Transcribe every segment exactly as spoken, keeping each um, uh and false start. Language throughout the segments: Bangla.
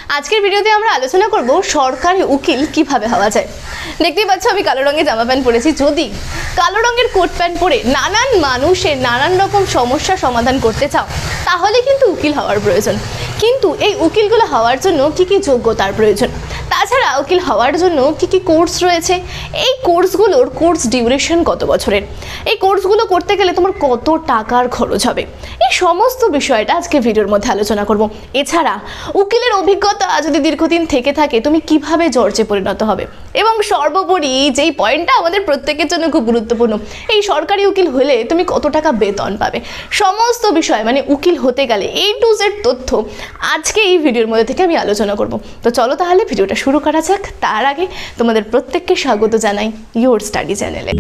আজকের ভিডিওতে আমরা আলোচনা করব সরকারি উকিল কিভাবে হওয়া যায়। দেখতেই পাচ্ছ আমি কালো রঙের জামা প্যান্ট পরেছি। যদি কালো রঙের কোট প্যান্ট পরে নানান মানুষের নানান রকম সমস্যা সমাধান করতে চাও তাহলে কিন্তু উকিল হওয়ার প্রয়োজন। কিন্তু এই উকিলগুলো হওয়ার জন্য কি কি যোগ্যতার প্রয়োজন, তাছাড়া উকিল হওয়ার জন্য কি কি কোর্স রয়েছে, এই কোর্সগুলোর কোর্স ডিউরেশন কত বছরের, এই কোর্সগুলো করতে গেলে তোমার কত টাকার খরচ হবে, এই সমস্ত বিষয়টা আজকে ভিডিওর মধ্যে আলোচনা করব। এছাড়া উকিলের অভিজ্ঞতা যদি দীর্ঘদিন থেকে থাকে তুমি কিভাবে জর্জে পরিণত হবে, এবং সর্বোপরি যেই পয়েন্টটা আমাদের প্রত্যেকের জন্য খুব গুরুত্বপূর্ণ, এই সরকারি উকিল হলে তুমি কত টাকা বেতন পাবে, সমস্ত বিষয় মানে উকিল হতে গেলে এই টু জেড তথ্য আজকে এই ভিডিওর মধ্যে থেকে আমি আলোচনা করব। তো চলো তাহলে ভিডিওটা শুরু করা যাক। তার আগে তোমাদের প্রত্যেককে স্বাগত জানাই ইয়োর স্টাডি চ্যানেলে।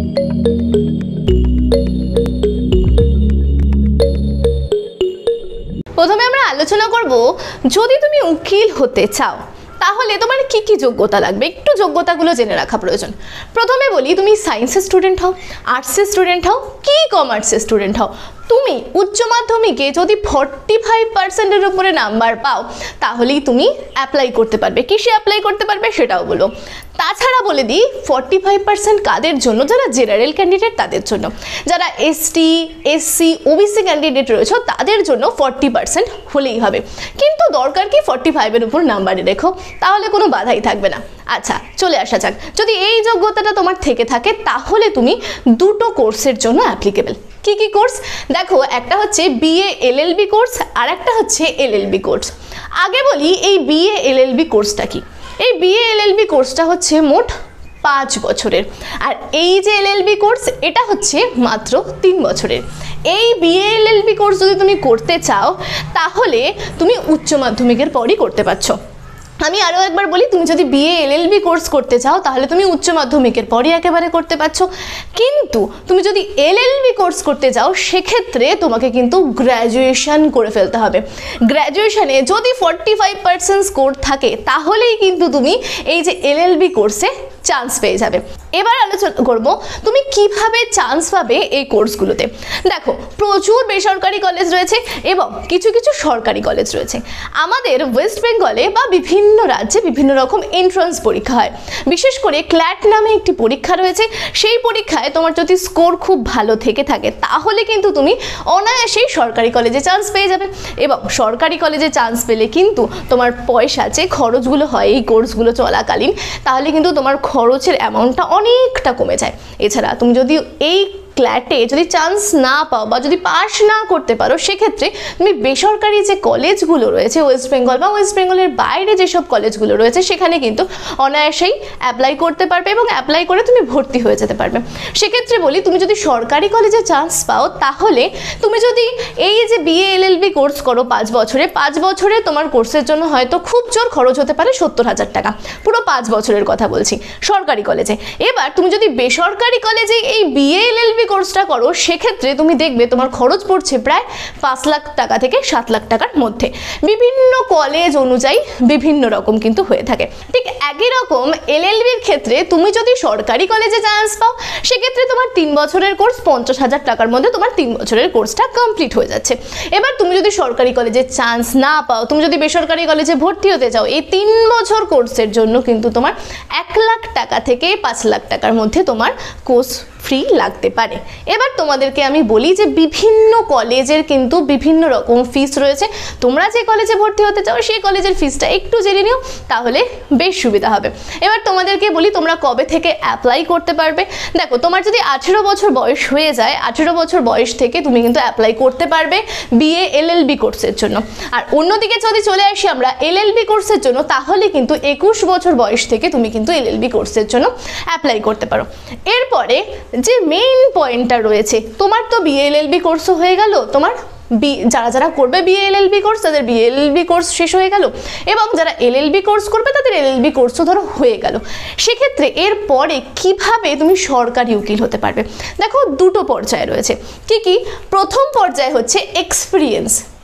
প্রথমে আমরা আলোচনা করব, যদি তুমি উকিল হতে চাও তাহলে তোমার কি কি যোগ্যতা লাগবে, একটু যোগ্যতাগুলো জেনে রাখা প্রয়োজন। প্রথমে বলি, তুমি সায়েন্সের স্টুডেন্ট হও, আর্টসের স্টুডেন্ট হও কি কমার্সের স্টুডেন্ট হও, তুমি উচ্চ মাধ্যমিকে যদি ফর্টি ফাইভ পার্সেন্টের উপরে নাম্বার পাও তাহলেই তুমি অ্যাপ্লাই করতে পারবে। কিসে অ্যাপ্লাই করতে পারবে সেটাও বলো। তাছাড়া বলে দিই, ফর্টি ফাইভ পার্সেন্ট কাদের জন্য, যারা জেনারেল ক্যান্ডিডেট তাদের জন্য, যারা এসটি এসসি ওবিসি ক্যান্ডিডেট রয়েছে তাদের জন্য ফর্টি পার্সেন্ট হলেই হবে। কিন্তু দরকার কি ফর্টি ফাইভের উপর নাম্বারে রেখো, তাহলে কোনো বাধাই থাকবে না। আচ্ছা চলে আসা যাক, যদি এই যোগ্যতাটা তোমার থেকে থাকে তাহলে তুমি দুটো কোর্সের জন্য অ্যাপ্লিকেবল। কি কি কোর্স দেখো, একটা হচ্ছে বিএ এলএলবি কোর্স আর একটা হচ্ছে এলএলবি কোর্স। আগে বলি এই বিএ এলএলবি কোর্সটা কি। এই বিএ এলএলবি কোর্সটা হচ্ছে মোট পাঁচ বছরের, আর এই যে এলএলবি কোর্স এটা হচ্ছে মাত্র তিন বছরের। এই বিএ এলএলবি কোর্স যদি তুমি করতে চাও তাহলে তুমি উচ্চ মাধ্যমিকের পরই করতে পারছো। আমি আরও একবার বলি, তুমি যদি বিএ এলএলবি কোর্স করতে চাও তাহলে তুমি উচ্চ মাধ্যমিকের পরই একেবারে করতে পারছো। কিন্তু তুমি যদি এলএলবি কোর্স করতে চাও সেক্ষেত্রে তোমাকে কিন্তু গ্র্যাজুয়েশন করে ফেলতে হবে। গ্র্যাজুয়েশনে যদি ফর্টি ফাইভ পার্সেন্ট স্কোর থাকে তাহলেই কিন্তু তুমি এই যে এলএলবি কোর্সে চান্স পেয়ে যাবে। এবার আলোচনা করব তুমি কিভাবে চান্স পাবে এই কোর্সগুলোতে। দেখো, প্রচুর বেসরকারি কলেজ রয়েছে এবং কিছু কিছু সরকারি কলেজ রয়েছে। আমাদের ওয়েস্ট বেঙ্গলে বা বিভিন্ন রাজ্যে বিভিন্ন রকম এন্ট্রান্স পরীক্ষা হয়। বিশেষ করে ক্ল্যাট নামে একটি পরীক্ষা রয়েছে, সেই পরীক্ষায় তোমার যদি স্কোর খুব ভালো থেকে থাকে তাহলে কিন্তু তুমি অনায়াসেই সরকারি কলেজে চান্স পেয়ে যাবে। এবং সরকারি কলেজে চান্স পেলে কিন্তু তোমার পয়সা যে খরচগুলো হয় এই কোর্সগুলো চলাকালীন, তাহলে কিন্তু তোমার খরচের অ্যামাউন্টটা অনেকটা কমে যায়। এছাড়া তুমি যদি এই ক্ল্যাটে যদি চান্স না পাও বা যদি পাস না করতে পারো সেক্ষেত্রে তুমি বেসরকারি যে কলেজগুলো রয়েছে ওয়েস্ট বেঙ্গল বা ওয়েস্ট বেঙ্গলের বাইরে যেসব কলেজগুলো রয়েছে সেখানে কিন্তু অনায়াসেই অ্যাপ্লাই করতে পারবে এবং অ্যাপ্লাই করে তুমি ভর্তি হয়ে যেতে পারবে। সেক্ষেত্রে বলি, তুমি যদি সরকারি কলেজে চান্স পাও তাহলে তুমি যদি এই যে বিএ এলএলবি কোর্স করো পাঁচ বছরে, পাঁচ বছরে তোমার কোর্সের জন্য হয়তো খুব জোর খরচ হতে পারে সত্তর হাজার টাকা, পুরো পাঁচ বছরের কথা বলছি সরকারি কলেজে। এবার তুমি যদি বেসরকারি কলেজে এই বিএ এলএলবি কোর্সটা করো সেক্ষেত্রে তুমি দেখবে তোমার খরচ পড়ছে প্রায় পাঁচ লাখ টাকা থেকে সাত লাখ টাকার মধ্যে। বিভিন্ন কলেজ অনুযায়ী বিভিন্ন রকম কিন্তু হয়ে থাকে। ঠিক একই রকম এলএলবির ক্ষেত্রে তুমি যদি সরকারি কলেজে চান্স পাও সেক্ষেত্রে তোমার তিন বছরের কোর্স পঞ্চাশ হাজার টাকার মধ্যে তোমার তিন বছরের কোর্সটা কমপ্লিট হয়ে যাচ্ছে। এবার তুমি যদি সরকারি কলেজে চান্স না পাও, তুমি যদি বেসরকারি কলেজে ভর্তি হতে চাও, এই তিন বছর কোর্সের জন্য কিন্তু তোমার এক লাখ টাকা থেকে পাঁচ লাখ টাকার মধ্যে তোমার কোর্স ফ্রি লাগতে পারে। এবার তোমাদেরকে আমি বলি যে বিভিন্ন কলেজের কিন্তু বিভিন্ন রকম ফিস রয়েছে। তোমরা যে কলেজে ভর্তি হতে চাও সেই কলেজের ফিসটা একটু জেনে নিও, তাহলে বেশ সুবিধা হবে। এবার তোমাদেরকে বলি তোমরা কবে থেকে অ্যাপ্লাই করতে পারবে। দেখো, তোমার যদি আঠেরো বছর বয়স হয়ে যায়, আঠেরো বছর বয়স থেকে তুমি কিন্তু অ্যাপ্লাই করতে পারবে বিএ এলএলবি কোর্সের জন্য। আর অন্যদিকে যদি চলে আসি আমরা এলএলবি কোর্সের জন্য, তাহলে কিন্তু একুশ বছর বয়স থেকে তুমি কিন্তু এলএলবি কোর্সের জন্য অ্যাপ্লাই করতে পারো। এরপরে যে মেইন পয়েন্টটা রয়েছে, তোমার তো বিএ এলএলবি কোর্সও হয়ে গেল, তোমার বি যারা যারা করবে বিএ এলএলবি কোর্স তাদের বিএ এলএলবি কোর্স শেষ হয়ে গেল, এবং যারা এলএলবি কোর্স করবে তাদের এলএলবি কোর্সও ধরো হয়ে গেল। সেক্ষেত্রে এরপরে কিভাবে তুমি সরকারি উকিল হতে পারবে। দেখো, দুটো পর্যায়ে রয়েছে। কি কি? প্রথম পর্যায়ে হচ্ছে এক্সপিরিয়েন্স।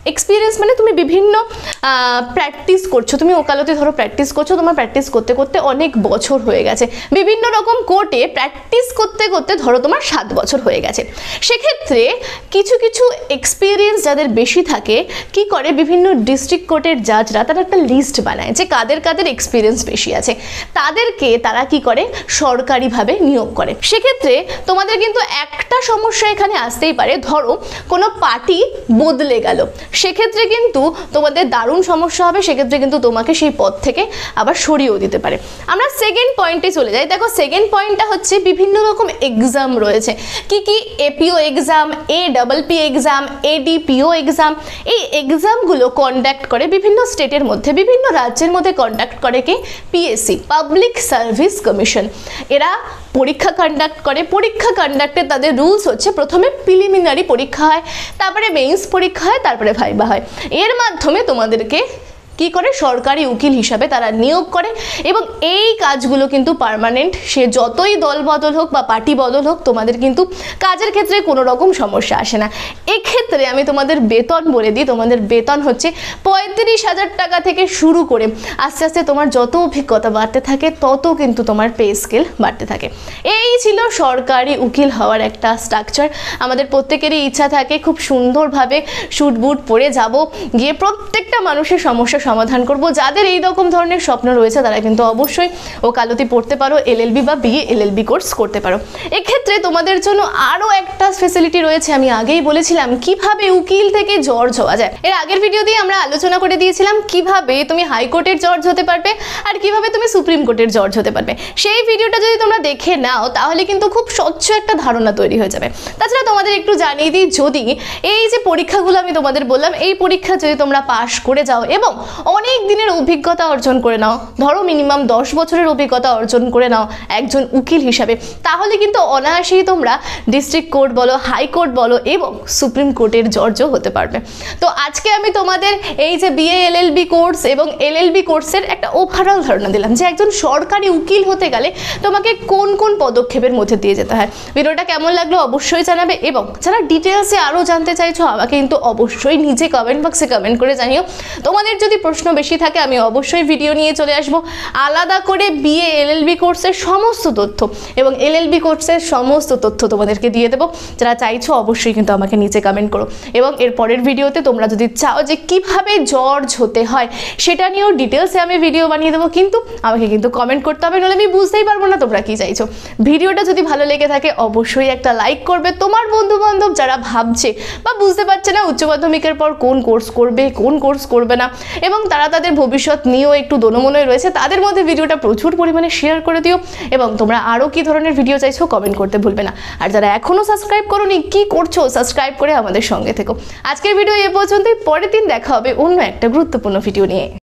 এক্সপিরিয়েন্স মানে তুমি বিভিন্ন প্র্যাকটিস করছো, তুমি ওকালতি ধরো প্র্যাকটিস করছো, তোমার প্র্যাকটিস করতে করতে অনেক বছর হয়ে গেছে, বিভিন্ন রকম কোর্টে প্র্যাকটিস করতে করতে ধরো তোমার সাত বছর হয়ে গেছে। সেক্ষেত্রে কিছু কিছু এক্সপিরিয়েন্স যাদের বেশি থাকে কি করে, বিভিন্ন ডিস্ট্রিক্ট কোর্টের জাজরা তারা একটা লিস্ট বানায় যে কাদের কাদের এক্সপিরিয়েন্স বেশি আছে, তাদেরকে তারা কি করে সরকারিভাবে নিয়োগ করে। সেক্ষেত্রে তোমাদের কিন্তু একটা সমস্যা এখানে আসতেই পারে, ধরো কোনো পার্টি বদলে গেল, সেক্ষেত্রে কিন্তু তোমাদের দারুণ সমস্যা হবে, সেক্ষেত্রে কিন্তু তোমাকে সেই পদ থেকে আবার সরিয়েও দিতে পারে। আমরা সেকেন্ড পয়েন্টে চলে যাই। দেখো সেকেন্ড পয়েন্টটা হচ্ছে বিভিন্ন রকম এক্সাম রয়েছে, কি কি APO exam, A double P exam, ADPO exam. এই এক্সামগুলো কন্ডাক্ট করে বিভিন্ন স্টেটের মধ্যে, বিভিন্ন রাজ্যের মধ্যে কন্ডাক্ট করে কি পিএসসি, পাবলিক সার্ভিস কমিশন। এরা পরীক্ষা কন্ডাক্ট করে। পরীক্ষা কন্ডাক্টে তাদের রুলস হচ্ছে প্রথমে প্রিলিমিনারি পরীক্ষা হয়, তারপরে মেইনস পরীক্ষা হয়, তারপরে ভাইবা হয়। এর মাধ্যমে তোমাদেরকে কি করে সরকারি উকিল হিসাবে তারা নিয়োগ করে এবং এই কাজগুলো কিন্তু পার্মানেন্ট, সে যতই দল বদল হোক বা পার্টি বদল হোক তোমাদের কিন্তু কাজের ক্ষেত্রে কোনো রকম সমস্যা আসে না। এক্ষেত্রে আমি তোমাদের বেতন বলে দিই, তোমাদের বেতন হচ্ছে পঁয়ত্রিশ হাজার টাকা থেকে শুরু করে আস্তে আস্তে তোমার যত অভিজ্ঞতা বাড়তে থাকে তত কিন্তু তোমার পে স্কেল বাড়তে থাকে। এই ছিল সরকারি উকিল হওয়ার একটা স্ট্রাকচার। আমাদের প্রত্যেকেরই ইচ্ছা থাকে খুব সুন্দরভাবে স্যুট বুট পরে যাব, গিয়ে প্রত্যেকটা মানুষের সমস্যা সমাধান করব। যাদের এই রকম ধরনের স্বপ্ন রয়েছে তারা কিন্তু অবশ্যই ওকালতি পড়তে পারো, এলএলবি বা বিএ এলএলবি কোর্স করতে পারো। এক্ষেত্রে তোমাদের জন্য আরও একটা ফেসিলিটি রয়েছে, আমি আগেই বলেছিলাম কিভাবে উকিল থেকে জজ হওয়া যায়। এর আগের ভিডিওতেই আমরা আলোচনা করে দিয়েছিলাম কিভাবে তুমি হাইকোর্টের জজ হতে পারবে আর কিভাবে তুমি সুপ্রিম কোর্টের জজ হতে পারবে। সেই ভিডিওটা যদি তোমরা দেখে নাও তাহলে কিন্তু খুব স্বচ্ছ একটা ধারণা তৈরি হয়ে যাবে। তাছাড়া তোমাদের একটু জানিয়ে দিই, যদি এই যে পরীক্ষাগুলো আমি তোমাদের বললাম, এই পরীক্ষা যদি তোমরা পাশ করে যাও এবং অনেক দিনের অভিজ্ঞতা অর্জন করে নাও, ধরো মিনিমাম দশ বছরের অভিজ্ঞতা অর্জন করে নাও একজন উকিল হিসাবে, তাহলে কিন্তু অনায়াসেই তোমরা ডিস্ট্রিক্ট কোর্ট বলো, হাইকোর্ট বলো এবং সুপ্রিম কোর্টের জজও হতে পারবে। তো আজকে আমি তোমাদের এই যে বিএ এলএলবি কোর্স এবং এলএলবি কোর্সের একটা ওভারঅল ধারণা দিলাম যে একজন সরকারি উকিল হতে গেলে তোমাকে কোন কোন পদক্ষেপের মধ্যে দিয়ে যেতে হয়। ভিডিওটা কেমন লাগলো অবশ্যই জানাবে এবং যারা ডিটেলসে আরও জানতে চাইছো আমাকে কিন্তু অবশ্যই নিজে কমেন্ট বক্সে কমেন্ট করে জানিও। তোমাদের যদি প্রশ্ন বেশি থাকে আমি অবশ্যই ভিডিও নিয়ে চলে আসব আলাদা করে বিএ এলএলবি কোর্সের সমস্ত তথ্য এবং এলএলবি কোর্সের সমস্ত তথ্য তোমাদেরকে দিয়ে দেবো। যারা চাইছো অবশ্যই কিন্তু আমাকে নিচে কমেন্ট করো এবং এর পরের ভিডিওতে তোমরা যদি চাও যে কিভাবে জজ হতে হয় সেটা নিয়েও ডিটেলসে আমি ভিডিও বানিয়ে দেবো, কিন্তু আমাকে কিন্তু কমেন্ট করতে হবে, নাহলে আমি বুঝতেই পারবো না তোমরা কি চাইছো। ভিডিওটা যদি ভালো লেগে থাকে অবশ্যই একটা লাইক করবে। তোমার বন্ধু বান্ধব যারা ভাবছে বা বুঝতে পারছে না উচ্চ মাধ্যমিকের পর কোন কোর্স করবে কোন কোর্স করবে না এবং তারা তাদের ভবিষ্যৎ নিয়েও একটু দোনমনোয় রয়েছে, তাদের মধ্যে ভিডিওটা প্রচুর পরিমাণে শেয়ার করে দিও এবং তোমরা আরও কী ধরনের ভিডিও চাইছো কমেন্ট করতে ভুলবে না। আর যারা এখনও সাবস্ক্রাইব করোনি কি করছো, সাবস্ক্রাইব করে আমাদের সঙ্গে থেকো। আজকের ভিডিও এ পর্যন্তই, পরের দিন দেখা হবে অন্য একটা গুরুত্বপূর্ণ ভিডিও নিয়ে।